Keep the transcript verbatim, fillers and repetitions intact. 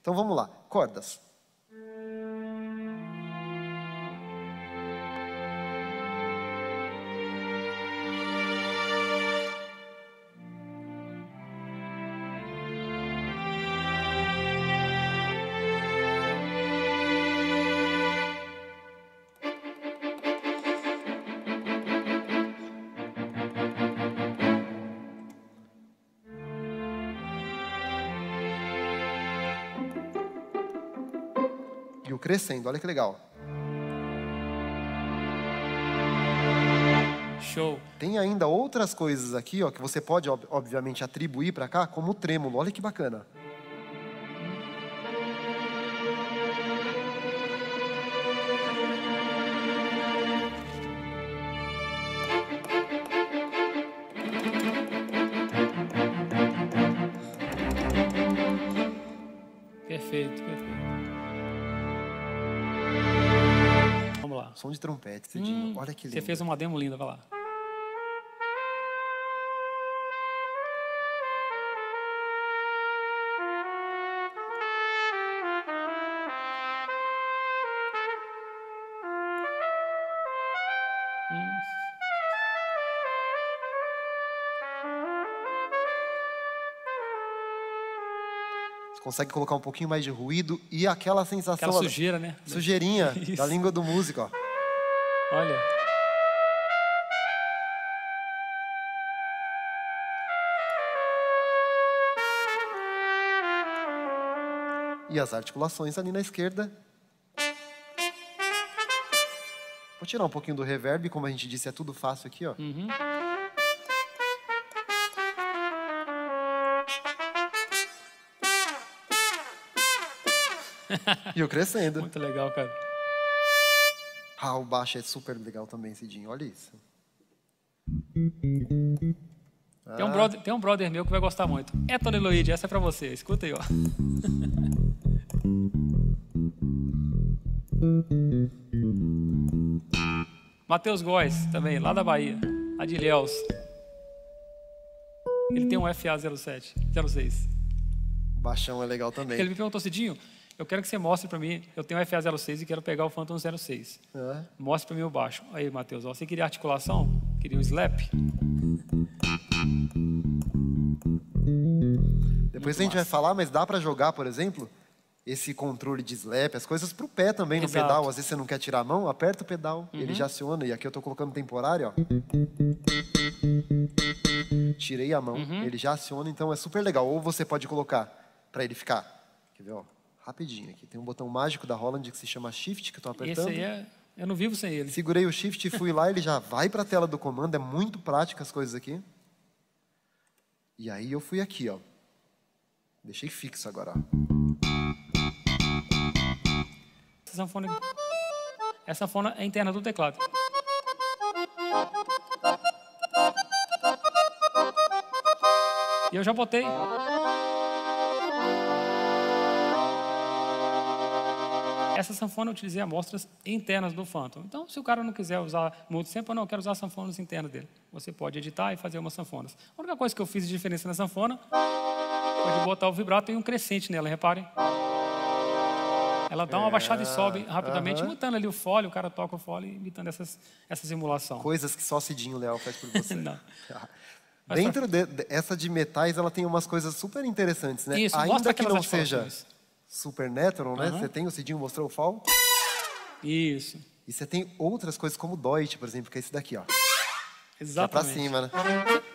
Então vamos lá, cordas. E o crescendo, olha que legal. Show. Tem ainda outras coisas aqui, ó, que você pode, ob obviamente, atribuir para cá, como o trêmulo. Olha que bacana. Perfeito, perfeito. Vamos lá. Som de trompete, Cidinho. Hum, Olha que lindo. Você fez uma demo linda, vai lá. Hum. Você consegue colocar um pouquinho mais de ruído e aquela sensação... Aquela sujeira, né? Sujeirinha Isso. da língua do músico, ó. Olha. E as articulações ali na esquerda. Vou tirar um pouquinho do reverb, como a gente disse, é tudo fácil aqui, ó. Uhum. E o crescendo. Muito legal, cara. Ah, o baixo é super legal também, Cidinho. Olha isso. Tem um, brother, tem um brother meu que vai gostar muito. É Tony Luigi, essa é pra você. Escuta aí, ó. Matheus Góes, também, lá da Bahia. Adilhéus. Ele tem um F A zero sete, zero seis. O baixão é legal também. Ele me perguntou, Cidinho, eu quero que você mostre pra mim, eu tenho um F A zero seis e quero pegar o Phantom zero seis. É. Mostre pra mim o baixo. Aí, Matheus, ó, você queria articulação? Queria um slap? Depois a gente vai falar, mas dá pra jogar, por exemplo, esse controle de slap, as coisas pro pé também no Exato. pedal. Às vezes você não quer tirar a mão, aperta o pedal, Uhum. ele já aciona. E aqui eu tô colocando temporário, ó. Tirei a mão, Uhum. ele já aciona, então é super legal. Ou você pode colocar pra ele ficar. Quer ver, ó? Rapidinho aqui. Tem um botão mágico da Roland que se chama Shift, que eu tô apertando. Esse aí é... Eu não vivo sem ele. Segurei o Shift e fui lá, ele já vai pra tela do comando. É muito prático as coisas aqui. E aí eu fui aqui, ó. Deixei fixo agora, ó. Essa sanfona, essa sanfona é interna do teclado. E eu já botei. Essa sanfona eu utilizei amostras internas do Phantom. Então, se o cara não quiser usar multi-sample, não, eu quero usar as sanfonas internas dele. Você pode editar e fazer umas sanfonas. A única coisa que eu fiz de diferença na sanfona foi de botar o vibrato e um crescente nela, reparem. Ela dá uma É, baixada e sobe rapidamente, aham. imitando ali o fole, o cara toca o fole, imitando essas, essa simulação. Coisas que só Cidinho Leal faz por você. Não. Dentro de, de- essa de metais, ela tem umas coisas super interessantes, né? Isso, Ainda mostra que aquelas não seja articulações. super natural, né? Aham. Você tem o Cidinho mostrou o fall. Isso. E você tem outras coisas como o Deutsch, por exemplo, que é esse daqui, ó. Que é pra Exatamente. cima, né?